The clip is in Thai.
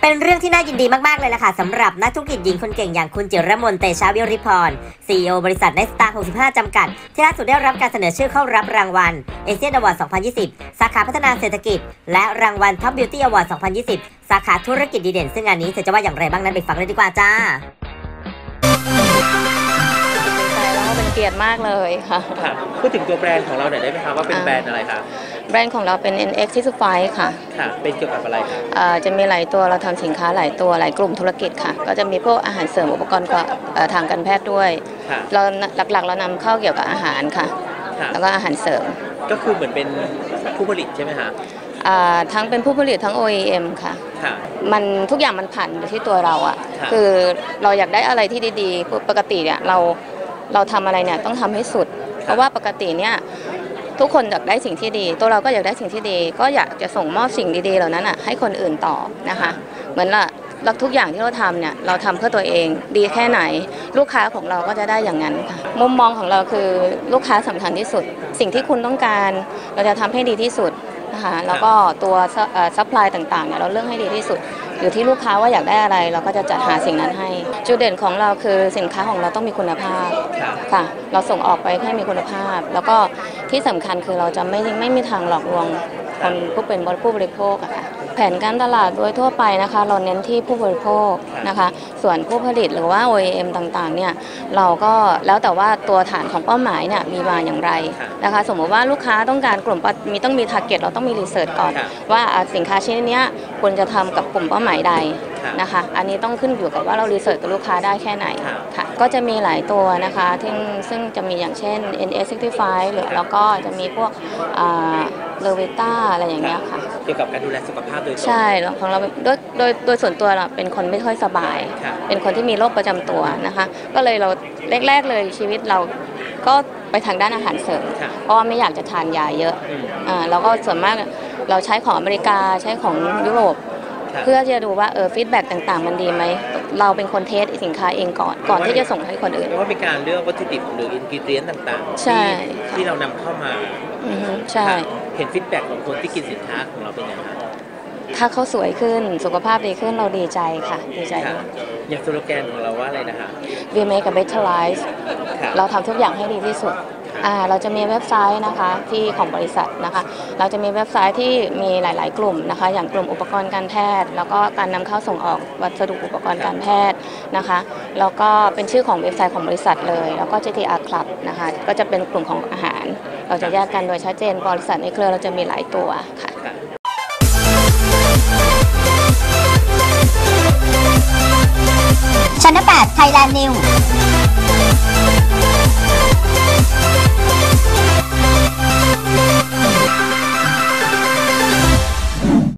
เป็นเรื่องที่น่ายินดีมากๆเลยล่ะค่ะสำหรับนักธุรกิจหญิงคนเก่งอย่างคุณจิรมน เตชะวิริพร CEO บริษัทไนท์สตาร์65 จำกัดที่ล่าสุดได้รับการเสนอชื่อเข้ารับรางวัลเอเชียนอวอร์ด 2020 สาขาพัฒนาเศรษฐกิจและรางวัล Top Beauty Award 2020 สาขาธุรกิจดีเด่นซึ่งงานนี้เธอจะว่าอย่างไรบ้างนั้นไปฟังเลยดีกว่าจ้าเป็นเกียรติมากเลยค่ะพูดถึงตัวแบรนด์ของเราหน่อยได้ไหมคะว่าเป็นแบรนด์อะไรคะแบรนด์ของเราเป็น NX75 ค่ะเป็นเกี่ยวกับอะไรคะจะมีหลายตัวเราทำสินค้าหลายตัวหลายกลุ่มธุรกิจค่ะก็จะมีพวกอาหารเสริมอุปกรณ์ทางการแพทย์ด้วยเราหลักๆเรานำเข้าเกี่ยวกับอาหารค่ะแล้วก็อาหารเสริมก็คือเหมือนเป็นผู้ผลิตใช่ไหมคะทั้งเป็นผู้ผลิตทั้ง OEM ค่ะมันทุกอย่างมันผ่านอยู่ที่ตัวเราอ่ะคือเราอยากได้อะไรที่ดีๆปกติเนี่ยเราทำอะไรเนี่ยต้องทำให้สุดเพราะว่าปกติเนี่ยทุกคนอยากได้สิ่งที่ดีตัวเราก็อยากได้สิ่งที่ดีก็อยากจะส่งมอบสิ่งดีๆเหล่านั้นอ่ะให้คนอื่นต่อนะคะเหมือนเราทุกอย่างที่เราทำเนี่ยเราทำเพื่อตัวเองดีแค่ไหนลูกค้าของเราก็จะได้อย่างนั้นค่ะมุมมองของเราคือลูกค้าสำคัญที่สุดสิ่งที่คุณต้องการเราจะทำให้ดีที่สุดนะคะแล้วก็ตัวซัพพลายต่างๆเนี่ยเราเลือกให้ดีที่สุดอยู่ที่ลูกค้าว่าอยากได้อะไรเราก็จะจัดหาสิ่งนั้นให้จุดเด่นของเราคือสินค้าของเราต้องมีคุณภาพค่ะเราส่งออกไปให้มีคุณภาพแล้วก็ที่สำคัญคือเราจะไม่มีทางหลอกลวงคนผู้บริโภคอะค่ะแผนการตลาดโดยทั่วไปนะคะเราเน้นที่ผู้บริโภคนะคะส่วนผู้ผลิตหรือว่า OEM ต่างๆเนี่ยเราก็แล้วแต่ว่าตัวฐานของเป้าหมายเนี่ยมีมาอย่างไรนะคะสมมติว่าลูกค้าต้องการกลุ่มต้องมีทาร์เก็ตเราต้องมีรีเสิร์ชก่อนว่าสินค้าชนิดนี้ควรจะทำกับกลุ่มเป้าหมายใดนะคะอันนี้ต้องขึ้นอยู่กับว่าเรารีเสิร์ชกับลูกค้าได้แค่ไหนค่ะก็จะมีหลายตัวนะคะซึ่งจะมีอย่างเช่น NS65 หรือแล้วก็จะมีพวกเลเวต้าอะไรอย่างเงี้ยค่ะเกี่ยวกับการดูแลสุขภาพโดยตรงใช่ของเราโดยส่วนตัวเราเป็นคนไม่ค่อยสบายเป็นคนที่มีโรคประจำตัวนะคะก็เลยเราแรกๆเลยชีวิตเราก็ไปทางด้านอาหารเสริมเพราะว่าไม่อยากจะทานยาเยอะแล้วก็ส่วนมากเราใช้ของอเมริกาใช้ของยุโรปเพื่อจะดูว่าฟีดแบ็กต่างๆมันดีไหมเราเป็นคนเทสสินค้าเองก่อนที่จะส่งให้คนอื่นว่าเป็นการเลือกวัตถุดิบหรืออินกิเดียนต่างๆที่เรานำเข้ามาใช่เห็นฟีดแบ็กของคนที่กินสินค้าของเราเป็นยังไงถ้าเขาสวยขึ้นสุขภาพดีขึ้นเราดีใจค่ะดีใจอย่างสโลแกนของเราว่าอะไรนะคะ We make a better life เราทำทุกอย่างให้ดีที่สุดเราจะมีเว็บไซต์นะคะที่ของบริษัทนะคะเราจะมีเว็บไซต์ที่มีหลายๆกลุ่มนะคะอย่างกลุ่มอุปกรณ์การแพทย์แล้วก็การนำเข้าส่งออกวัสดุอุปกรณ์การแพทย์นะคะแล้วก็เป็นชื่อของเว็บไซต์ของบริษัทเลยแล้วก็ JTR Club นะคะก็จะเป็นกลุ่มของอาหารเราจะแยกกันโดยชัดเจนบริษัทในเครือเราจะมีหลายตัวค่ะ Channel 8 Thailand News